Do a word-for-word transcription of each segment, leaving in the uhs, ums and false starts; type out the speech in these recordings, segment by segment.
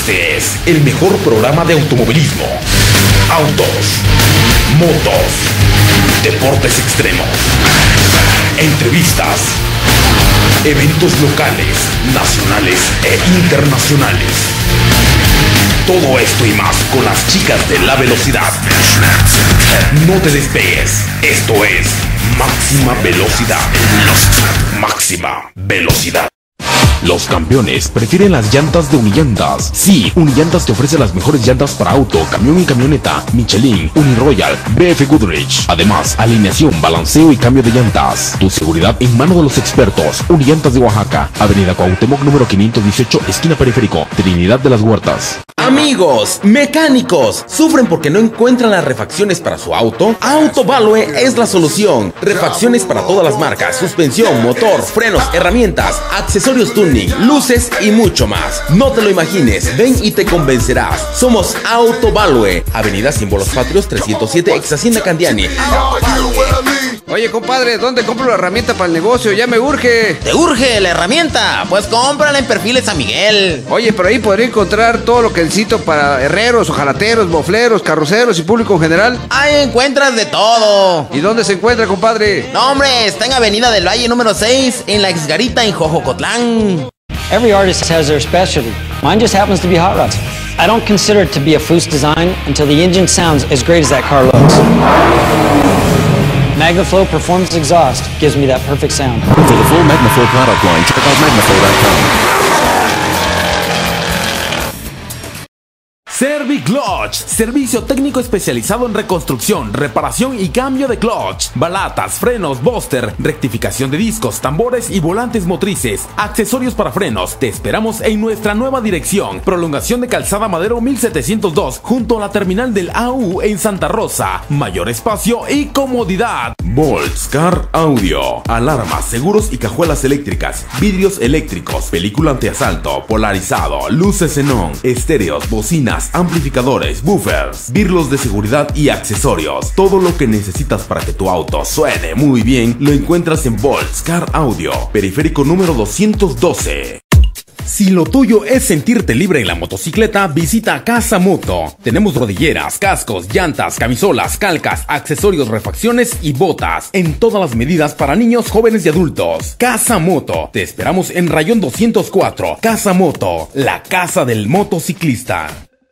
Este es el mejor programa de automovilismo, autos, motos, deportes extremos, entrevistas, eventos locales, nacionales e internacionales. Todo esto y más con las chicas de la velocidad. No te despegues. Esto es Máxima Velocidad. Máxima Velocidad. Los campeones prefieren las llantas de Unillantas. Sí, Unillantas te ofrece las mejores llantas para auto, camión y camioneta. Michelin, Uniroyal, B F Goodrich. Además, alineación, balanceo y cambio de llantas. Tu seguridad en manos de los expertos. Unillantas de Oaxaca, Avenida Cuauhtémoc número quinientos dieciocho, esquina Periférico, Trinidad de las Huertas. Amigos, mecánicos, ¿sufren porque no encuentran las refacciones para su auto? Autovalue es la solución. Refacciones para todas las marcas, suspensión, motor, frenos, herramientas, accesorios tuning, luces y mucho más. No te lo imagines, ven y te convencerás. Somos Autovalue, Avenida Símbolos Patrios trescientos siete, ex Hacienda Candiani. Oye, compadre, ¿dónde compro la herramienta para el negocio? Ya me urge. ¿Te urge la herramienta? Pues cómprala en Perfiles San Miguel. Oye, pero ahí podría encontrar todo lo que necesito para herreros, ojalateros, bofleros, carroceros y público en general. Ahí encuentras de todo. ¿Y dónde se encuentra, compadre? No, hombre, está en Avenida del Valle número seis, en La Exgarita, en Jojocotlán. Every artist has their specialty. Mine just happens to be hot rods. I don't consider it to be a Foose design until the engine sounds as great as that car looks. MagnaFlow Performance Exhaust gives me that perfect sound. For the full MagnaFlow product line, check out magnaflow dot com. Serviclutch, servicio técnico especializado en reconstrucción, reparación y cambio de clutch, balatas, frenos, booster, rectificación de discos, tambores y volantes motrices, accesorios para frenos. Te esperamos en nuestra nueva dirección, prolongación de Calzada Madero mil setecientos dos, junto a la terminal del A U en Santa Rosa. Mayor espacio y comodidad. Volts Car Audio, alarmas, seguros y cajuelas eléctricas, vidrios eléctricos, película antiasalto, polarizado, luces xenón, estéreos, bocinas, amplificadores, buffers, birlos de seguridad y accesorios. Todo lo que necesitas para que tu auto suene muy bien lo encuentras en Volts Car Audio, periférico número doscientos doce. Si lo tuyo es sentirte libre en la motocicleta, visita Casa Moto. Tenemos rodilleras, cascos, llantas, camisolas, calcas, accesorios, refacciones y botas en todas las medidas para niños, jóvenes y adultos. Casa Moto. Te esperamos en Rayón doscientos cuatro. Casa Moto, la casa del motociclista.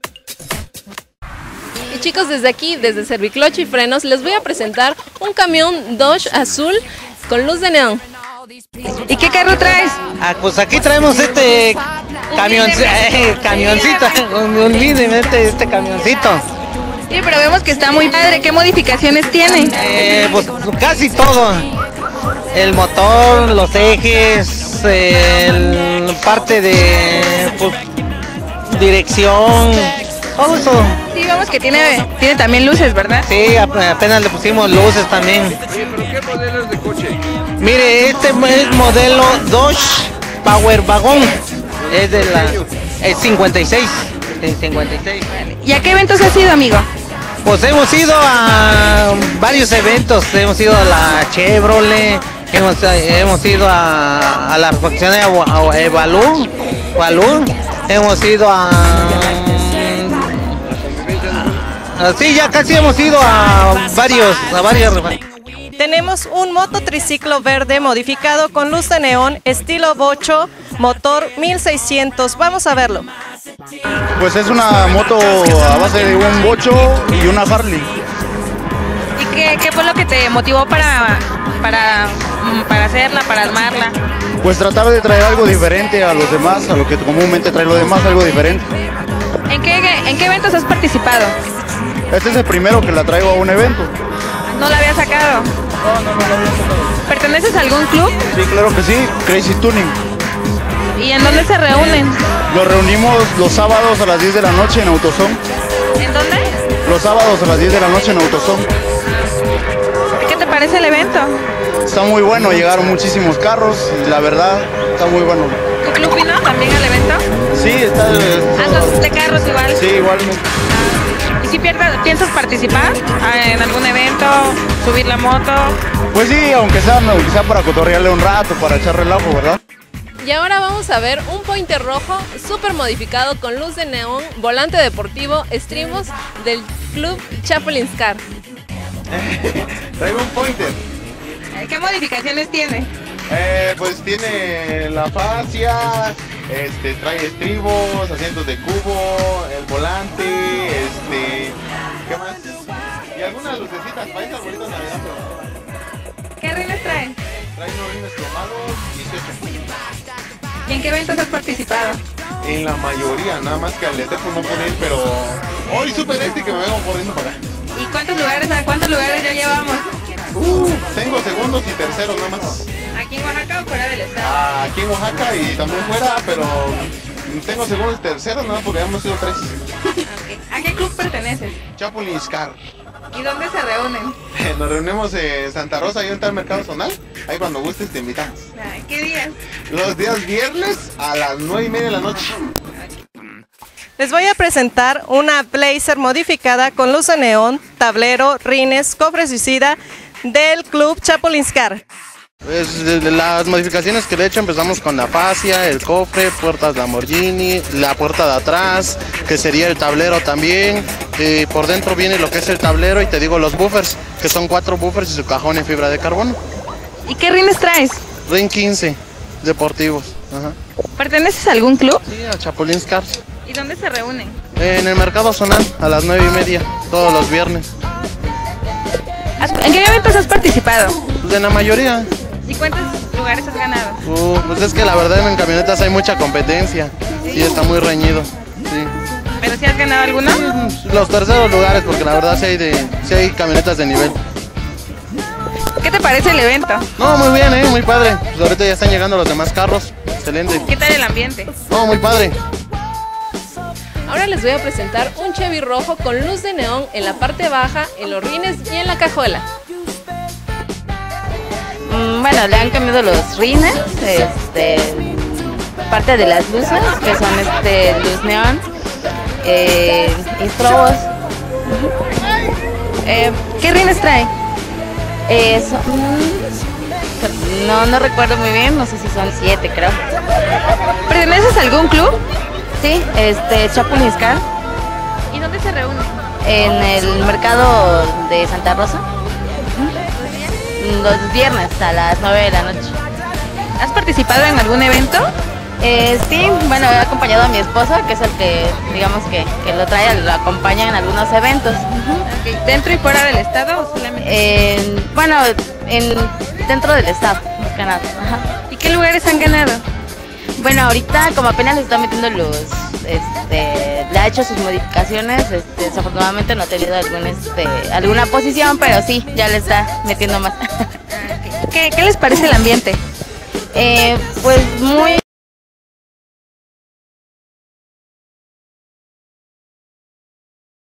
Y chicos, desde aquí, desde Serviclutch y Frenos, les voy a presentar un camión Dodge azul con luz de neón. ¿Y qué carro traes? Ah, pues aquí traemos este camión, eh, camioncito, un, un líder, este, este camioncito. Sí, pero vemos que está muy padre. ¿Qué modificaciones tiene? Eh, pues casi todo. El motor, los ejes, el parte de pues, dirección, todo eso. Sí, vemos que tiene, tiene también luces, ¿verdad? Sí, apenas le pusimos luces también. Oye, ¿pero qué modelo es de coche? Mire, este es modelo Dodge Power Wagon. Es de la es cincuenta y seis. cincuenta y seis. ¿Y a qué eventos has ido, amigo? Pues hemos ido a varios eventos. Hemos ido a la Chevrolet, hemos, hemos ido a, a la refacción de Balú, Balú. Hemos ido a... Sí, ya casi hemos ido a varios, a varios. Tenemos un mototriciclo verde modificado con luz de neón, estilo bocho, motor mil seiscientos. Vamos a verlo. Pues es una moto a base de un bocho y una Harley. ¿Y qué, qué fue lo que te motivó para, para, para hacerla, para armarla? Pues tratar de traer algo diferente a los demás, a lo que comúnmente trae los demás, algo diferente. ¿En qué, en qué eventos has participado? Este es el primero que la traigo a un evento. ¿No la había sacado? No, no, no la había sacado. ¿Perteneces a algún club? Sí, claro que sí, Crazy Tuning. ¿Y en dónde se reúnen? Nos reunimos los sábados a las diez de la noche en Autosón. ¿En dónde? Los sábados a las diez de la noche en Autosón. ¿Qué te parece el evento? Está muy bueno, llegaron muchísimos carros y la verdad está muy bueno. ¿Tu club vino también al evento? Sí, está... ¿Andas de carros igual? Sí, igualmente. ¿Y si piensas participar en algún evento, subir la moto? Pues sí, aunque sea, aunque sea para cotorrearle un rato, para echar relajo, ¿verdad? Y ahora vamos a ver un pointer rojo súper modificado con luz de neón, volante deportivo, estribos del club Chapulín Scar. Traigo un pointer. ¿Qué modificaciones tiene? Eh, pues tiene la fascia, este, trae estribos, asientos de cubo, el volante, este, ¿qué más? Y algunas lucecitas para ese arbolito de Navidad. ¿Qué rines trae? Trae unos rines cromados, dieciocho. ¿Y en qué eventos has participado? En la mayoría, nada más que al de Tepo no pude ir, pero hoy supe de este que me vengo corriendo para acá. ¿Y cuántos lugares, a cuántos lugares ya llevamos? Uh, tengo segundos y terceros nada más. ¿Aquí en Oaxaca o fuera del estado? Aquí en Oaxaca y también fuera, pero tengo segundos y terceros nada más porque hemos sido tres. Okay. ¿A qué club perteneces? Chapulín Scar. ¿Y dónde se reúnen? Nos reunimos en Santa Rosa, ahí en el mercado zonal. Ahí cuando gustes te invitamos. Ay, ¿qué días? Los días viernes a las nueve y media de la noche. Les voy a presentar una Blazer modificada con luz de neón, tablero, rines, cofre suicida del club Chapulín Scar. Pues, de las modificaciones que le he hecho empezamos con la fascia, el cofre, puertas Lamborghini, la puerta de atrás, que sería el tablero también. Eh, por dentro viene lo que es el tablero y te digo los buffers, que son cuatro buffers y su cajón en fibra de carbono. ¿Y qué rines traes? Rin quince, deportivos. Ajá. ¿Perteneces a algún club? Sí, a Chapulín Scar. ¿Y dónde se reúnen? En el mercado zonal, a las nueve y media, todos los viernes. ¿En qué eventos has participado? Pues en la mayoría. ¿Y cuántos lugares has ganado? Uh, pues es que la verdad en camionetas hay mucha competencia. Sí, sí está muy reñido. Sí. ¿Pero si has ganado alguno? Sí, los terceros lugares, porque la verdad sí hay, de, sí hay camionetas de nivel. ¿Qué te parece el evento? No, muy bien, ¿eh? Muy padre. Pues ahorita ya están llegando los demás carros. Excelente. ¿Qué tal el ambiente? No, muy padre. Ahora les voy a presentar un Chevy rojo con luz de neón en la parte baja, en los rines y en la cajuela. Bueno, le han cambiado los rines, este, parte de las luces, que son este, luz neón, eh, y estrobos. Eh, ¿Qué rines trae? Eh, son, no, no recuerdo muy bien, no sé si son siete, creo. ¿Perteneces a algún club? Sí, este, Chapulín Scar. ¿Y dónde se reúnen? En el mercado de Santa Rosa. Los viernes a las nueve de la noche. ¿Has participado en algún evento? Eh, sí, bueno, he acompañado a mi esposo, que es el que, digamos que, que lo trae, lo acompaña en algunos eventos. Uh-huh. Okay. ¿Dentro y fuera del estado o solamente? Eh, bueno, en, dentro del estado, más que nada. Ajá. ¿Y qué lugares han ganado? Bueno, ahorita como apenas le está metiendo los, este, le ha hecho sus modificaciones, este, desafortunadamente no ha tenido algún, este, alguna posición, pero sí, ya le está metiendo más. ¿Qué, qué les parece el ambiente? Eh, pues muy